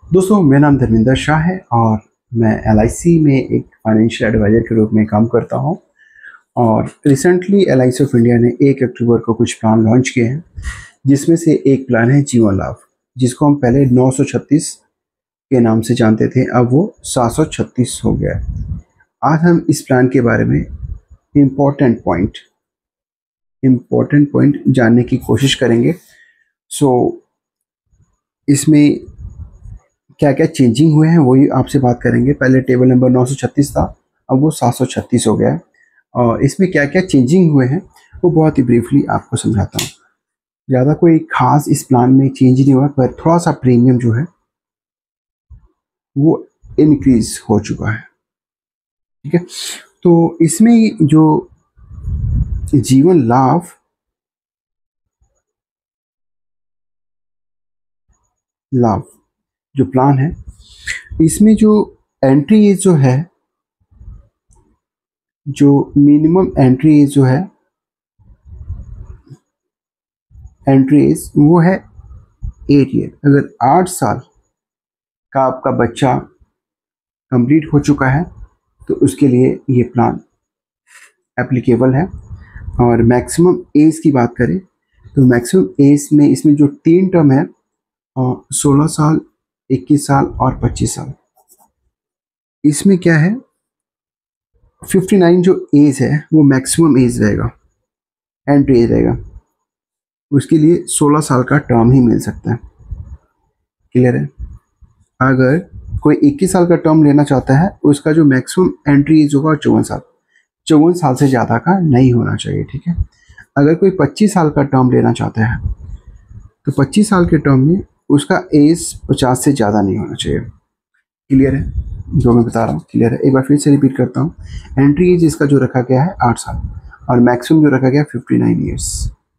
दोस्तों, मेरा नाम धर्मेंद्र शाह है और मैं एलआईसी में एक फाइनेंशियल एडवाइज़र के रूप में काम करता हूं। और रिसेंटली एलआईसी ऑफ इंडिया ने 1 अक्टूबर को कुछ प्लान लॉन्च किए हैं, जिसमें से एक प्लान है जीवन लाभ, जिसको हम पहले 936 के नाम से जानते थे, अब वो 736 हो गया है। आज हम इस प्लान के बारे में इम्पोर्टेंट पॉइंट जानने की कोशिश करेंगे। इसमें क्या क्या चेंजिंग हुए हैं वही आपसे बात करेंगे। पहले टेबल नंबर 936 था, अब वो 736 हो गया है। और इसमें क्या क्या चेंजिंग हुए हैं वो बहुत ही ब्रीफली आपको समझाता हूँ। ज़्यादा कोई खास इस प्लान में चेंज नहीं हुआ, पर थोड़ा सा प्रीमियम जो है वो इंक्रीज हो चुका है। ठीक है, तो इसमें जो जीवन लाभ जो प्लान है, इसमें जो एंट्री एज जो है, जो मिनिमम एंट्री एज जो है, एंट्री एज वो है 8 ईयर। अगर 8 साल का आपका बच्चा कंप्लीट हो चुका है तो उसके लिए ये प्लान एप्लीकेबल है। और मैक्सिमम एज की बात करें तो मैक्सिमम एज में इसमें जो 3 टर्म है, 16 साल, 21 साल और 25 साल। इसमें क्या है, 59 जो एज है वो मैक्सिमम एज रहेगा, एंट्री एज रहेगा। उसके लिए 16 साल का टर्म ही मिल सकता है। क्लियर है? अगर कोई 21 साल का टर्म लेना चाहता है, उसका जो मैक्सिमम एंट्री एज होगा 54 साल। 54 साल से ज़्यादा का नहीं होना चाहिए। ठीक है, अगर कोई 25 साल का टर्म लेना चाहता है तो 25 साल के टर्म में उसका एज 50 से ज़्यादा नहीं होना चाहिए। क्लियर है जो मैं बता रहा हूँ? क्लियर है? एक बार फिर से रिपीट करता हूँ। एंट्री एज इसका जो रखा गया है 8 साल और मैक्सिमम जो रखा गया 59 ईयर्स।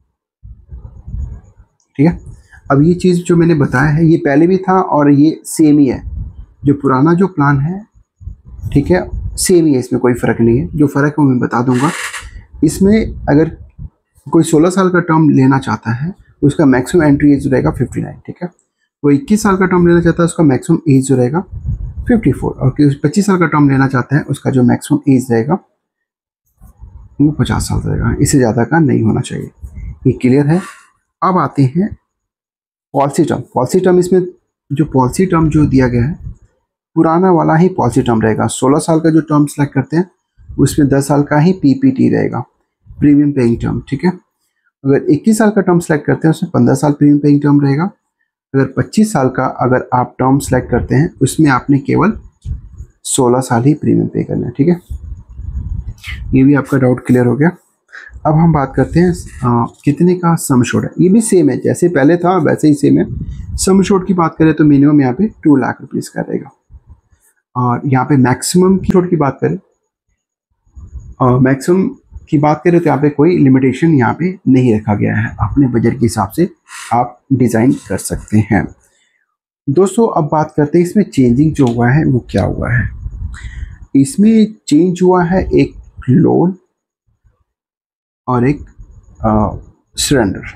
ठीक है, अब ये चीज़ जो मैंने बताया है ये पहले भी था और ये सेम ही है। जो पुराना जो प्लान है, ठीक है, सेम ही है, इसमें कोई फ़र्क नहीं है। जो फ़र्क है वो मैं बता दूंगा। इसमें अगर कोई 16 साल का टर्म लेना चाहता है उसका मैक्सिमम एंट्री एज रहेगा 59। ठीक है, कोई 21 साल का टर्म लेना चाहता है उसका मैक्सिमम एज जो रहेगा 54। और 25 साल का टर्म लेना चाहता है उसका जो मैक्सिमम एज रहेगा वो 50 साल रहेगा। इससे ज़्यादा का नहीं होना चाहिए। ये क्लियर है? अब आते हैं पॉलिसी टर्म। इसमें जो पॉलिसी टर्म जो दिया गया है, पुराना वाला ही पॉलिसी टर्म रहेगा। 16 साल का जो टर्म सेलेक्ट करते हैं उसमें 10 साल का ही पीपीटी रहेगा, प्रीमियम पेइंग टर्म। ठीक है, अगर 21 साल का टर्म सेलेक्ट करते हैं उसमें 15 साल प्रीमियम पेइंग टर्म रहेगा। अगर 25 साल का अगर आप टर्म सेलेक्ट करते हैं उसमें आपने केवल 16 साल ही प्रीमियम पे करना है। ठीक है, ये भी आपका डाउट क्लियर हो गया। अब हम बात करते हैं कितने का सम एश्योर्ड है। ये भी सेम है, जैसे पहले था वैसे ही सेम है। सम एश्योर्ड की बात करें तो मिनिमम यहाँ पे 2 लाख रुपीज़ का रहेगा। और यहाँ पे मैक्सिमम की छोड़ की बात करें, मैक्सिमम की बात करें तो यहाँ पे कोई लिमिटेशन यहाँ पे नहीं रखा गया है। अपने बजट के हिसाब से आप डिज़ाइन कर सकते हैं। दोस्तों, अब बात करते हैं इसमें चेंजिंग जो हुआ है वो क्या हुआ है। इसमें चेंज हुआ है एक लोन और एक सरेंडर।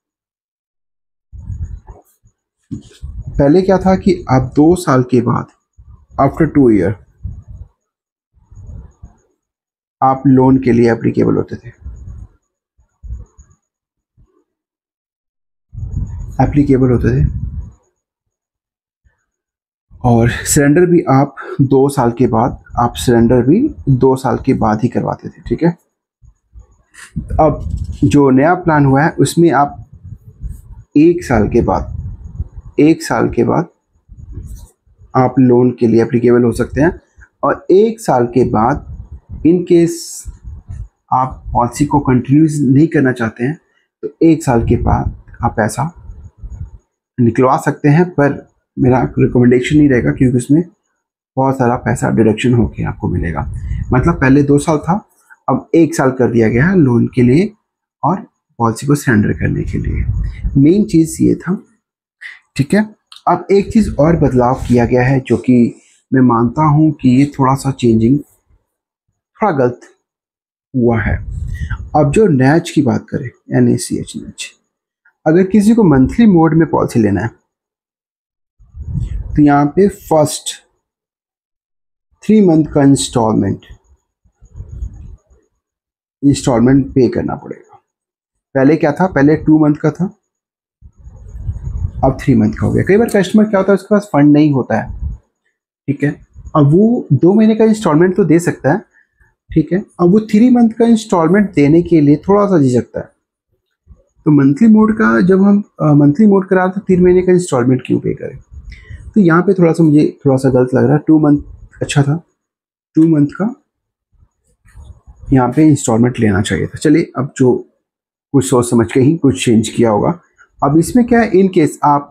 पहले क्या था कि आप 2 साल के बाद, आफ्टर 2 ईयर, आप लोन के लिए एप्लीकेबल होते थे। और सरेंडर भी आप 2 साल के बाद, आप सरेंडर भी 2 साल के बाद ही करवाते थे। ठीक है, अब जो नया प्लान हुआ है उसमें आप 1 साल के बाद आप लोन के लिए एप्लीकेबल हो सकते हैं। और 1 साल के बाद इन केस आप पॉलिसी को कंटिन्यू नहीं करना चाहते हैं तो 1 साल के बाद आप पैसा निकलवा सकते हैं, पर मेरा रिकमेंडेशन नहीं रहेगा क्योंकि उसमें बहुत सारा पैसा डिडक्शन होकर आपको मिलेगा। मतलब पहले 2 साल था, अब 1 साल कर दिया गया है लोन के लिए और पॉलिसी को सरेंडर करने के लिए। मेन चीज़ ये था। ठीक है, अब एक चीज़ और बदलाव किया गया है जो कि मैं मानता हूँ कि ये थोड़ा सा चेंजिंग थोड़ा गलत हुआ है। अब जो NACH की बात करें, NACH, अगर किसी को मंथली मोड में पॉलिसी लेना है तो यहाँ पे फर्स्ट 3 मंथ का इंस्टॉलमेंट पे करना पड़ेगा। पहले क्या था, पहले 2 मंथ का था, अब 3 मंथ का हो गया। कई बार कस्टमर क्या होता है, उसके पास फंड नहीं होता है, ठीक है, अब वो 2 महीने का इंस्टॉलमेंट तो दे सकता है, ठीक है, अब वो 3 मंथ का इंस्टॉलमेंट देने के लिए थोड़ा सा झिझकता है। तो मंथली मोड का जब हम मंथली मोड करा तो 3 महीने का इंस्टॉलमेंट क्यों पे करें? तो यहाँ पे थोड़ा सा मुझे थोड़ा सा गलत लग रहा है। 2 मंथ अच्छा था, 2 मंथ का यहाँ पे इंस्टॉलमेंट लेना चाहिए था। चलिए, अब जो कुछ सोच समझ के ही कुछ चेंज किया होगा। अब इसमें क्या है, इन केस आप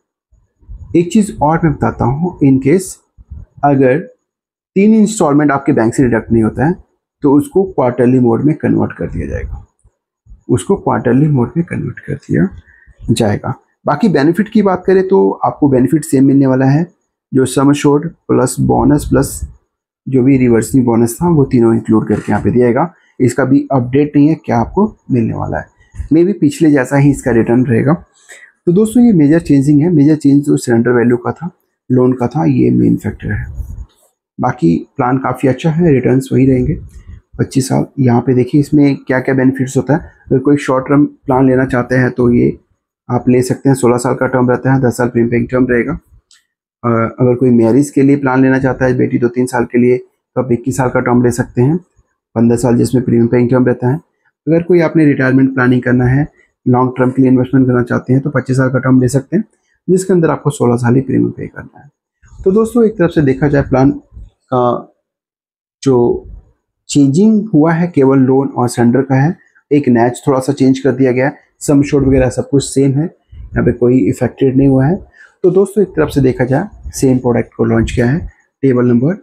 एक चीज़ और मैं बताता हूँ, इन केस अगर 3 इंस्टॉलमेंट आपके बैंक से डिडक्ट नहीं होता है तो उसको क्वार्टरली मोड में कन्वर्ट कर दिया जाएगा, उसको क्वार्टरली मोड में कन्वर्ट कर दिया जाएगा। बाकी बेनिफिट की बात करें तो आपको बेनिफिट सेम मिलने वाला है, जो sum assured plus bonus plus जो भी रिवर्सिंग बोनस था वो तीनों इंक्लूड करके यहाँ पे दिएगा। इसका भी अपडेट नहीं है क्या आपको मिलने वाला है, मे भी पिछले जैसा ही इसका रिटर्न रहेगा। तो दोस्तों ये मेजर चेंजिंग है, मेजर चेंज जो सरेंडर वैल्यू का था, लोन का था, ये मेन फैक्टर है। बाकी प्लान काफ़ी अच्छा है, रिटर्न्स वही रहेंगे 25 साल। यहाँ पे देखिए इसमें क्या क्या बेनिफिट्स होता है। अगर कोई शॉर्ट टर्म प्लान लेना चाहते हैं तो ये आप ले सकते हैं, 16 साल का टर्म रहता है, 10 साल प्रीमियम पेइंग टर्म रहेगा। अगर कोई मैरिज के लिए प्लान लेना चाहता है, बेटी 2-3 साल के लिए, तो आप 21 साल का टर्म ले सकते हैं, 15 साल जिसमें प्रीमियम पेइंग टर्म रहता है। अगर कोई आपने रिटायरमेंट प्लानिंग करना है, लॉन्ग टर्म के लिए इन्वेस्टमेंट करना चाहते हैं तो 25 साल का टर्म ले सकते हैं, जिसके अंदर आपको 16 साल ही प्रीमियम पे करना है। तो दोस्तों एक तरफ से देखा जाए प्लान का जो चेंजिंग हुआ है केवल लोन और सरेंडर का है, एक नैच थोड़ा सा चेंज कर दिया गया है, सम एश्योर्ड वगैरह सब कुछ सेम है, यहाँ पे कोई इफेक्टेड नहीं हुआ है। तो दोस्तों एक तरफ से देखा जाए सेम प्रोडक्ट को लॉन्च किया है, टेबल नंबर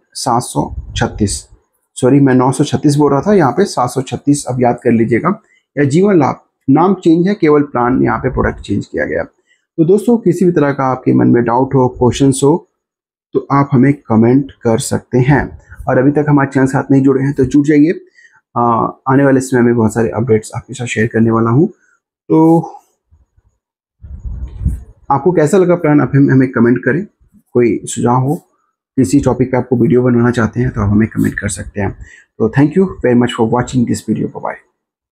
736, सॉरी मैं 936 बोल रहा था, यहाँ पे 736 अब याद कर लीजिएगा, या जीवन लाभ, नाम चेंज है, केवल प्लान यहाँ पे प्रोडक्ट चेंज किया गया। तो दोस्तों किसी भी तरह का आपके मन में डाउट हो, क्वेश्चंस हो, तो आप हमें कमेंट कर सकते हैं। और अभी तक हमारे चैनल साथ नहीं जुड़े हैं तो जुड़ जाइए, आने वाले समय में बहुत सारे अपडेट्स आपके साथ शेयर करने वाला हूँ। तो आपको कैसा लगा प्लान, आप हमें कमेंट करें। कोई सुझाव हो, किसी टॉपिक पे आपको वीडियो बनवाना चाहते हैं तो आप हमें कमेंट कर सकते हैं। तो thank you very much for watching this video. Bye bye.